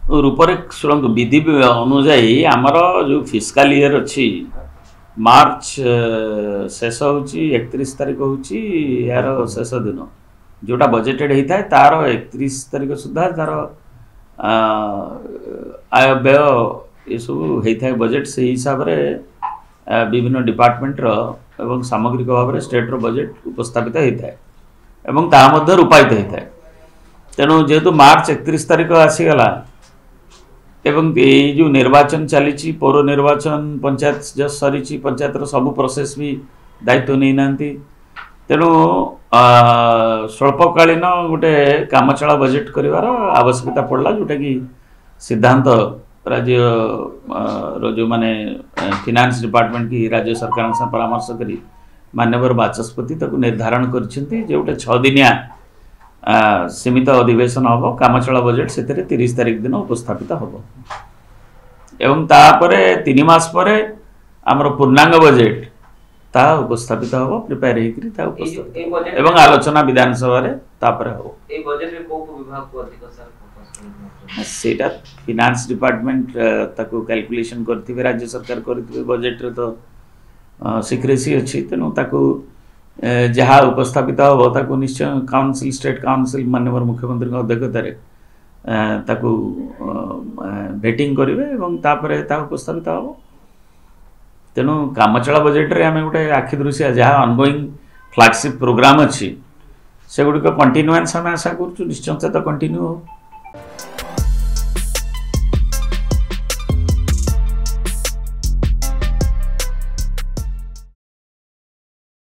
रूपरेख शुणु विधि अनुजाई आमर जो फिस्काल इयर अच्छी मार्च शेष हूँ 31 तारीख हूँ यार शेष दिन जोटा बजेटेड होता है तार 31 तारीख सुधा तार आय व्यय ये सब होता है बजेट से हिसाब से विभिन्न डिपार्टमेंटर एवं सामग्रिक भाव में स्टेट्र बजेट उपस्थापित होता है एवं ताहा रूपायित होता है। तेणु जेहेतु मार्च 31 तारीख आसीगला एवं ये जो निर्वाचन चली पौर निर्वाचन पंचायत जस्ट सरी पंचायत सबू प्रोसेस भी दायित्व नहीं ना तेणु स्वल्पकालीन गोटे कामचला बजेट करार आवश्यकता पड़ला जोटा कि सिद्धांत राज्य जो माने फिनान्स डिपार्टमेंट की राज्य सरकार से परामर्श करी माननीय बाचस्पति तक निर्धारण करछंती जे गोटे 6 दिनिया सीमित अधिवेशन हम कामचला बजेट से 30 तारीख दिन उपस्थापित हम एवं तापर 3 मास पर आमर पूर्णांग बजेट ता उपस्थापित हम प्रिपेयर होकर उपस्थापित एवं आलोचना विधानसभा रे तापर हो ए बजेट रे को विभाग को अधिक सर सेटा फिनान्स डिपार्टमेंट ताको कैलकुलेशन करथिबे राज्य सरकार करथिबे बजेट रे तो सिक्रेसी अच्छी तेणु ताको जहाँ उपस्थापित हो ताको निश्चय काउंसिल स्टेट काउंसिल माननीय मुख्यमंत्री अध्यक्षतार ताको भेटिंग करेंगे और तापर ता उपस्थापित हम तेणु कामचला बजेट रे आम गोटे आखि दृश्य जहाँ अनगोइंग फ्लैगशिप प्रोग्राम अच्छी से गुड़िक कंटिन्यूएंस आम आशा करूँ निश्चय तो कंटिन्यू हो।